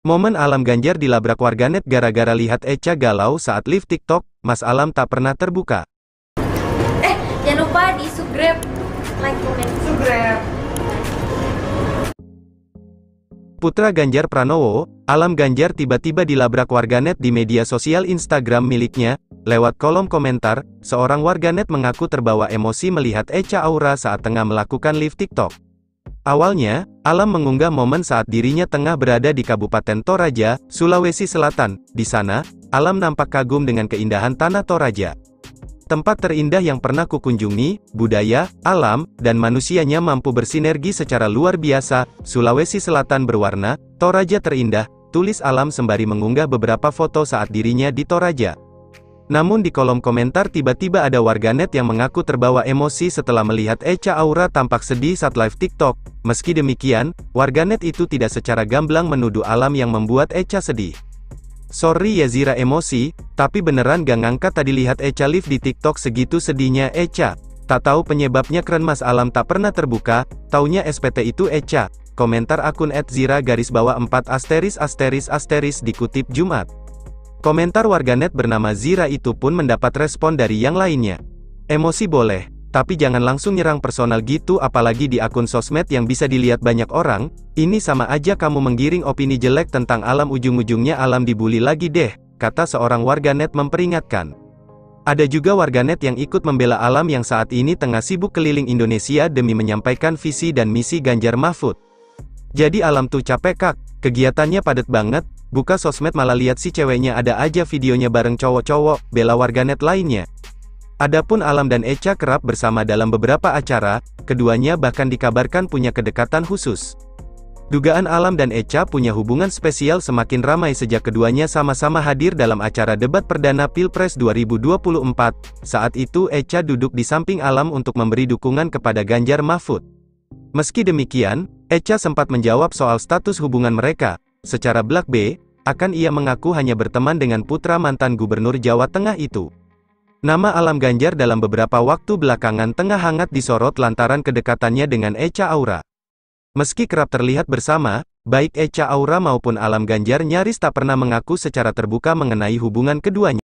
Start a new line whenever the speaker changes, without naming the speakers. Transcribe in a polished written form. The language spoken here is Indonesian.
Momen Alam Ganjar dilabrak warganet gara-gara lihat Echa galau saat live TikTok, Mas Alam tak pernah terbuka.
Jangan lupa di subscribe, like, komen, subscribe.
Putra Ganjar Pranowo, Alam Ganjar tiba-tiba dilabrak warganet di media sosial Instagram miliknya. Lewat kolom komentar, seorang warganet mengaku terbawa emosi melihat Echa Aura saat tengah melakukan live TikTok. Awalnya, Alam mengunggah momen saat dirinya tengah berada di Kabupaten Toraja, Sulawesi Selatan. Di sana, Alam nampak kagum dengan keindahan tanah Toraja. Tempat terindah yang pernah kukunjungi, budaya, alam, dan manusianya mampu bersinergi secara luar biasa. Sulawesi Selatan berwarna, Toraja terindah, tulis Alam sembari mengunggah beberapa foto saat dirinya di Toraja. Namun di kolom komentar tiba-tiba ada warganet yang mengaku terbawa emosi setelah melihat Echa Aura tampak sedih saat live TikTok. Meski demikian, warganet itu tidak secara gamblang menuduh Alam yang membuat Echa sedih. "Sorry ya Zira emosi, tapi beneran gak ngangkat tadi lihat Echa live di TikTok segitu sedihnya Echa. Tak tahu penyebabnya keren Mas Alam tak pernah terbuka, taunya SPT itu Echa." Komentar akun @zira_4** dikutip Jumat. Komentar warganet bernama Zira itu pun mendapat respon dari yang lainnya. "Emosi boleh, tapi jangan langsung nyerang personal gitu apalagi di akun sosmed yang bisa dilihat banyak orang, ini sama aja kamu menggiring opini jelek tentang Alam ujung-ujungnya Alam dibully lagi deh," kata seorang warganet memperingatkan. Ada juga warganet yang ikut membela Alam yang saat ini tengah sibuk keliling Indonesia demi menyampaikan visi dan misi Ganjar Mahfud. "Jadi Alam tuh capek kak, kegiatannya padat banget, buka sosmed malah lihat si ceweknya ada aja videonya bareng cowok-cowok," bela warganet lainnya. Adapun Alam dan Echa kerap bersama dalam beberapa acara, keduanya bahkan dikabarkan punya kedekatan khusus. Dugaan Alam dan Echa punya hubungan spesial semakin ramai sejak keduanya sama-sama hadir dalam acara debat perdana Pilpres 2024. Saat itu Echa duduk di samping Alam untuk memberi dukungan kepada Ganjar Mahfud. Meski demikian, Echa sempat menjawab soal status hubungan mereka. Secara belak B, akan ia mengaku hanya berteman dengan putra mantan gubernur Jawa Tengah itu. Nama Alam Ganjar dalam beberapa waktu belakangan tengah hangat disorot lantaran kedekatannya dengan Echa Aura. Meski kerap terlihat bersama, baik Echa Aura maupun Alam Ganjar nyaris tak pernah mengaku secara terbuka mengenai hubungan keduanya.